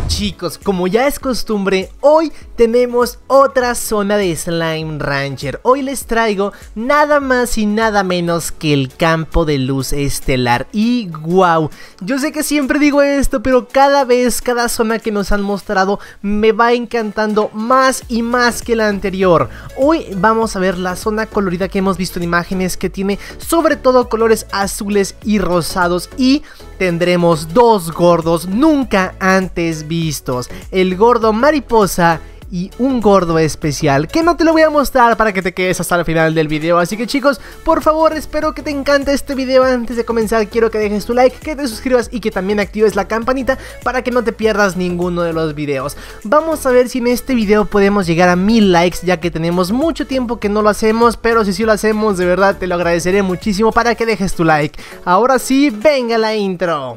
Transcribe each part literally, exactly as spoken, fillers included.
chicos, como ya es costumbre, hoy tenemos otra zona de Slime Rancher. Hoy les traigo nada más y nada menos que el campo de luz estelar. Y wow, yo sé que siempre digo esto, pero cada vez, cada zona que nos han mostrado me va encantando más y más que la anterior. Hoy vamos a ver la zona colorida que hemos visto en imágenes, que tiene sobre todo colores azules y rosados, y tendremos dos gordos nunca antes vistos, el gordo mariposa y un gordo especial que no te lo voy a mostrar para que te quedes hasta el final del video. Así que chicos, por favor, espero que te encante este video. Antes de comenzar quiero que dejes tu like, que te suscribas y que también actives la campanita para que no te pierdas ninguno de los videos. Vamos a ver si en este video podemos llegar a mil likes, ya que tenemos mucho tiempo que no lo hacemos, pero si sí lo hacemos, de verdad te lo agradeceré muchísimo para que dejes tu like. Ahora sí, venga la intro.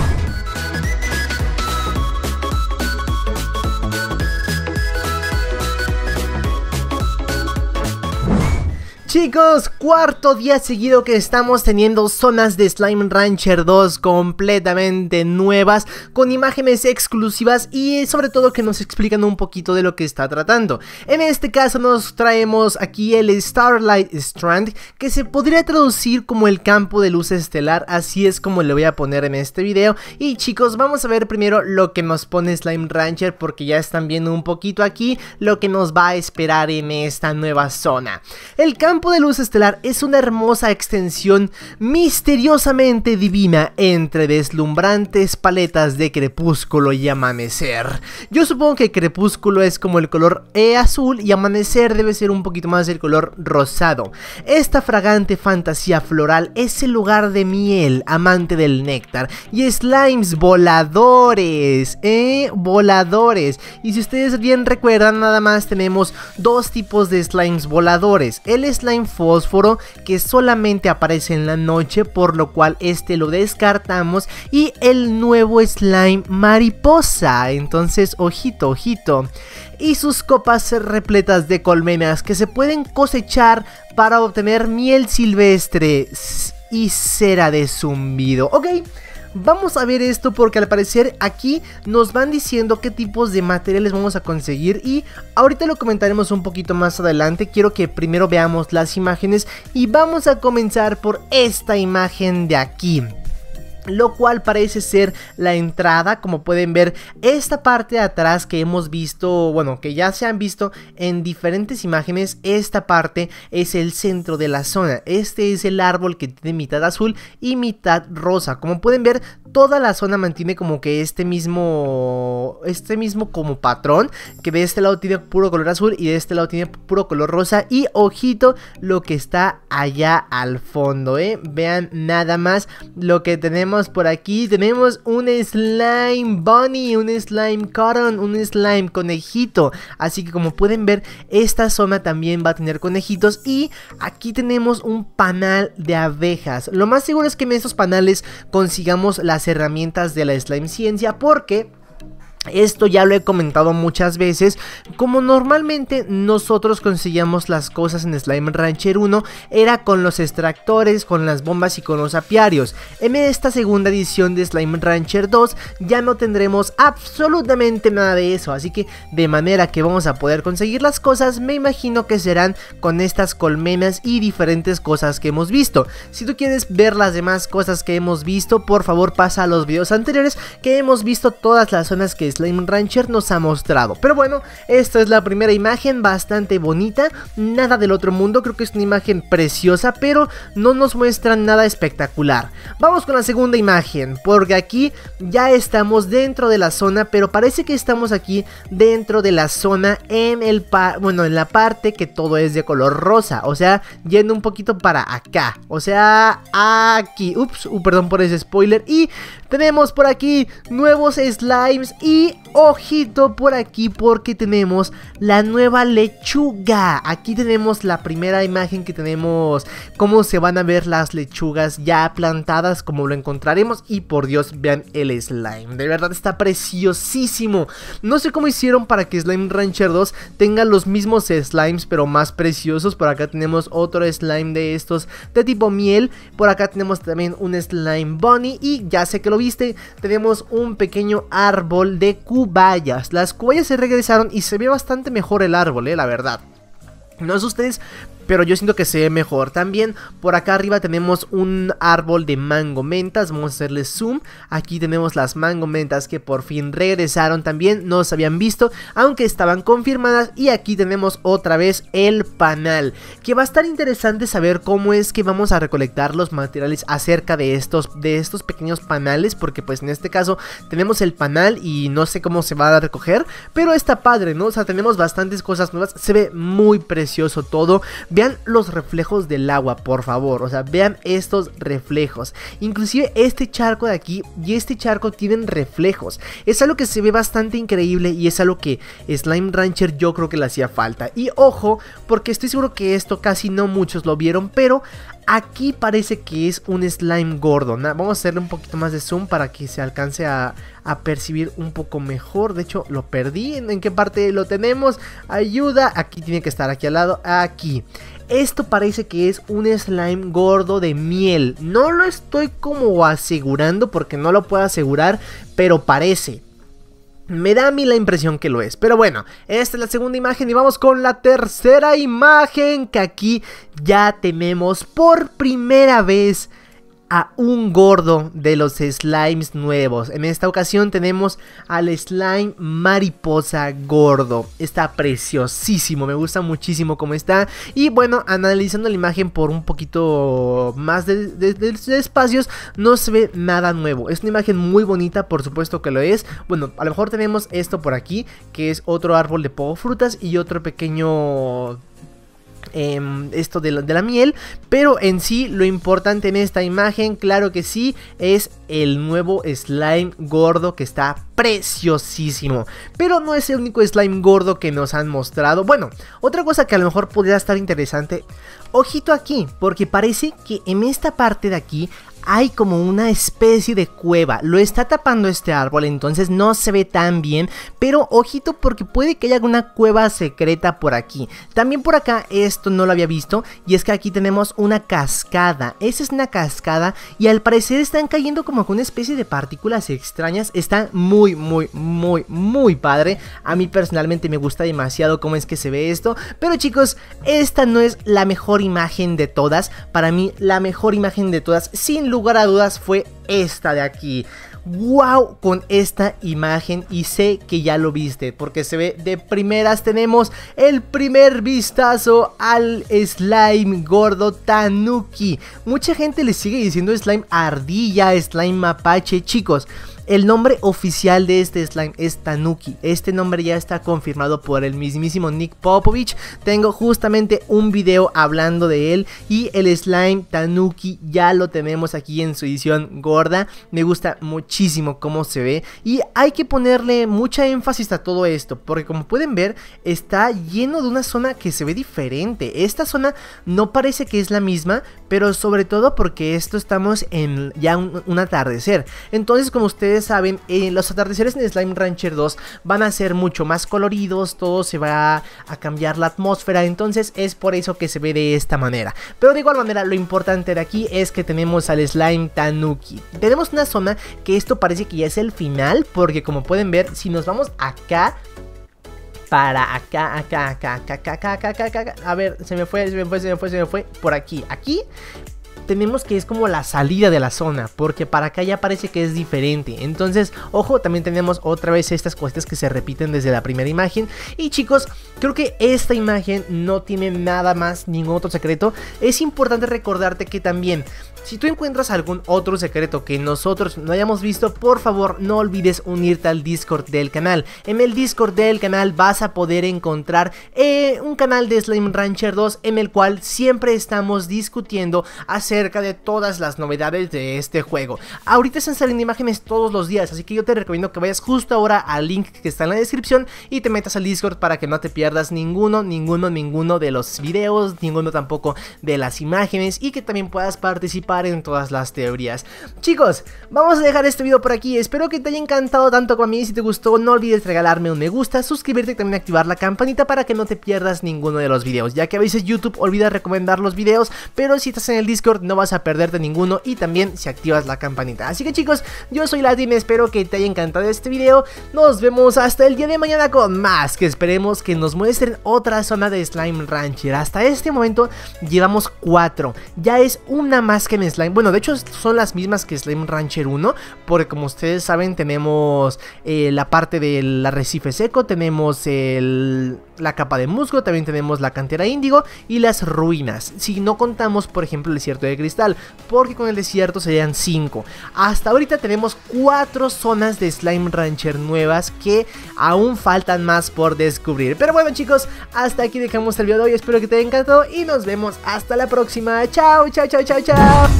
Chicos, cuarto día seguido que estamos teniendo zonas de Slime Rancher dos completamente nuevas, con imágenes exclusivas y sobre todo que nos explican un poquito de lo que está tratando. En este caso nos traemos aquí el Starlight Strand, que se podría traducir como el campo de luz estelar, así es como le voy a poner en este video. Y chicos, vamos a ver primero lo que nos pone Slime Rancher, porque ya están viendo un poquito aquí lo que nos va a esperar en esta nueva zona. El campo de luz estelar es una hermosa extensión misteriosamente divina entre deslumbrantes paletas de crepúsculo y amanecer. Yo supongo que crepúsculo es como el color e azul y amanecer debe ser un poquito más el color rosado. Esta fragante fantasía floral es el lugar de miel, amante del néctar y slimes voladores, eh, voladores. Y si ustedes bien recuerdan, nada más tenemos dos tipos de slimes voladores: el slime fósforo, que solamente aparece en la noche, por lo cual este lo descartamos, y el nuevo slime mariposa. Entonces ojito, ojito. Y sus copas repletas de colmenas que se pueden cosechar para obtener miel silvestre y cera de zumbido. Ok, vamos a ver esto porque al parecer aquí nos van diciendo qué tipos de materiales vamos a conseguir y ahorita lo comentaremos un poquito más adelante. Quiero que primero veamos las imágenes y vamos a comenzar por esta imagen de aquí, lo cual parece ser la entrada. Como pueden ver, esta parte de atrás que hemos visto, bueno, que ya se han visto en diferentes imágenes, esta parte es el centro de la zona. Este es el árbol que tiene mitad azul y mitad rosa. Como pueden ver, toda la zona mantiene como que este mismo, este mismo como patrón, que de este lado tiene puro color azul y de este lado tiene puro color rosa. Y ojito lo que está allá al fondo, eh, vean nada más lo que tenemos por aquí. Tenemos un slime bunny, un slime cotton, un slime conejito. Así que como pueden ver, esta zona también va a tener conejitos. Y aquí tenemos un panal de abejas. Lo más seguro es que en estos panales consigamos las herramientas de la slime ciencia, porque esto ya lo he comentado muchas veces. Como normalmente nosotros conseguíamos las cosas en Slime Rancher uno, era con los extractores, con las bombas y con los apiarios. En esta segunda edición de Slime Rancher dos ya no tendremos absolutamente nada de eso, así que de manera que vamos a poder conseguir las cosas, me imagino que serán con estas colmenas y diferentes cosas que hemos visto. Si tú quieres ver las demás cosas que hemos visto, por favor pasa a los videos anteriores, que hemos visto todas las zonas que Slime Rancher nos ha mostrado. Pero bueno, esta es la primera imagen, bastante bonita, nada del otro mundo. Creo que es una imagen preciosa, pero no nos muestra nada espectacular. Vamos con la segunda imagen, porque aquí ya estamos dentro de la zona, pero parece que estamos aquí dentro de la zona en el pa bueno, en la parte que todo es de color rosa, o sea, yendo un poquito para acá, o sea, aquí. Ups, uh, perdón por ese spoiler. Y tenemos por aquí nuevos slimes y ojito por aquí, porque tenemos la nueva lechuga. Aquí tenemos la primera imagen que tenemos, cómo se van a ver las lechugas ya plantadas, como lo encontraremos. Y por Dios, vean el slime, de verdad está preciosísimo. No sé cómo hicieron para que Slime Rancher dos tenga los mismos slimes, pero más preciosos. Por acá tenemos otro slime de estos de tipo miel. Por acá tenemos también un slime bunny. Y ya sé que lo viste, tenemos un pequeño árbol de de cubayas. Las cubayas se regresaron y se ve bastante mejor el árbol, eh, la verdad. No sé ustedes, pero yo siento que se ve mejor. También por acá arriba tenemos un árbol de mango mentas. Vamos a hacerle zoom. Aquí tenemos las mango mentas que por fin regresaron también. No se habían visto, aunque estaban confirmadas. Y aquí tenemos otra vez el panal, que va a estar interesante saber cómo es que vamos a recolectar los materiales acerca de estos, de estos pequeños panales. Porque pues en este caso tenemos el panal y no sé cómo se va a recoger, pero está padre, ¿no? O sea, tenemos bastantes cosas nuevas. Se ve muy precioso todo. Vean los reflejos del agua, por favor. O sea, vean estos reflejos. Inclusive este charco de aquí y este charco tienen reflejos. Es algo que se ve bastante increíble y es algo que Slime Rancher yo creo que le hacía falta. Y ojo, porque estoy seguro que esto casi no muchos lo vieron, pero aquí parece que es un slime gordo. Vamos a hacerle un poquito más de zoom para que se alcance a, a percibir un poco mejor. De hecho, lo perdí. ¿En qué parte lo tenemos? Ayuda. Aquí tiene que estar, aquí al lado. Aquí. Esto parece que es un slime gordo de miel. No lo estoy como asegurando porque no lo puedo asegurar, pero parece. Me da a mí la impresión que lo es. Pero bueno, esta es la segunda imagen y vamos con la tercera imagen, que aquí ya tenemos por primera vez a un gordo de los slimes nuevos. En esta ocasión tenemos al slime mariposa gordo. Está preciosísimo, me gusta muchísimo cómo está. Y bueno, analizando la imagen por un poquito más de, de, de, de espacios, no se ve nada nuevo. Es una imagen muy bonita, por supuesto que lo es. Bueno, a lo mejor tenemos esto por aquí, que es otro árbol de pogo frutas y otro pequeño... Eh, esto de la, de la miel, pero en sí lo importante en esta imagen, claro que sí, es el nuevo slime gordo que está preciosísimo. Pero no es el único slime gordo que nos han mostrado. Bueno, otra cosa que a lo mejor podría estar interesante, ojito aquí, porque parece que en esta parte de aquí hay como una especie de cueva. Lo está tapando este árbol, entonces no se ve tan bien. Pero ojito, porque puede que haya alguna cueva secreta por aquí. También por acá, esto no lo había visto, y es que aquí tenemos una cascada. Esa es una cascada y al parecer están cayendo como con una especie de partículas extrañas. Está muy, muy, muy, muy padre. A mí personalmente me gusta demasiado cómo es que se ve esto. Pero chicos, esta no es la mejor imagen de todas. Para mí, la mejor imagen de todas, sin lugar a dudas, fue esta de aquí. Wow, con esta imagen, y sé que ya lo viste porque se ve de primeras. Tenemos el primer vistazo al slime gordo Tanuki. Mucha gente le sigue diciendo slime ardilla, slime mapache. Chicos, el nombre oficial de este slime es Tanuki. Este nombre ya está confirmado por el mismísimo Nick Popovich. Tengo justamente un video hablando de él. Y el slime Tanuki ya lo tenemos aquí en su edición gorda. Me gusta muchísimo cómo se ve. Y hay que ponerle mucha énfasis a todo esto, porque como pueden ver, está lleno de una zona que se ve diferente. Esta zona no parece que es la misma, pero sobre todo porque esto estamos en ya un, un atardecer. Entonces, como ustedes saben, eh, los atardeceres en Slime Rancher dos van a ser mucho más coloridos, todo se va a cambiar la atmósfera, entonces es por eso que se ve de esta manera. Pero de igual manera, lo importante de aquí es que tenemos al slime Tanuki. Tenemos una zona que esto parece que ya es el final, porque como pueden ver, si nos vamos acá, para acá, acá, acá, acá, acá, acá, acá, acá, acá, a ver, se me fue, se me fue, se me fue, se me fue, por aquí, aquí tenemos que es como la salida de la zona, porque para acá ya parece que es diferente. Entonces, ojo, también tenemos otra vez estas cuestas que se repiten desde la primera imagen. Y chicos, creo que esta imagen no tiene nada más, ningún otro secreto. Es importante recordarte que también, si tú encuentras algún otro secreto que nosotros no hayamos visto, por favor no olvides unirte al Discord del canal. En el Discord del canal vas a poder encontrar eh, un canal de Slime Rancher dos, en el cual siempre estamos discutiendo acerca de todas las novedades de este juego. Ahorita están saliendo imágenes todos los días, así que yo te recomiendo que vayas justo ahora al link que está en la descripción y te metas al Discord para que no te pierdas ninguno, ninguno, ninguno de los videos, ninguno tampoco de las imágenes, y que también puedas participar comparen todas las teorías. Chicos, vamos a dejar este video por aquí. Espero que te haya encantado tanto como a mí. Si te gustó, no olvides regalarme un me gusta, suscribirte y también activar la campanita para que no te pierdas ninguno de los videos, ya que a veces YouTube olvida recomendar los videos, pero si estás en el Discord no vas a perderte ninguno, y también si activas la campanita. Así que chicos, yo soy Lati, me espero que te haya encantado este video. Nos vemos hasta el día de mañana con más, que esperemos que nos muestren otra zona de Slime Rancher. Hasta este momento llevamos cuatro, ya es una más que en Slime. Bueno, de hecho son las mismas que Slime Rancher uno, porque como ustedes saben tenemos eh, la parte del arrecife seco, tenemos el, la capa de musgo, también tenemos la cantera índigo y las ruinas, si no contamos por ejemplo el desierto de cristal, porque con el desierto serían cinco. Hasta ahorita tenemos cuatro zonas de Slime Rancher nuevas que aún faltan más por descubrir. Pero bueno chicos, hasta aquí dejamos el video de hoy, espero que te haya encantado y nos vemos hasta la próxima. Chao, chao, chao, chao, chao.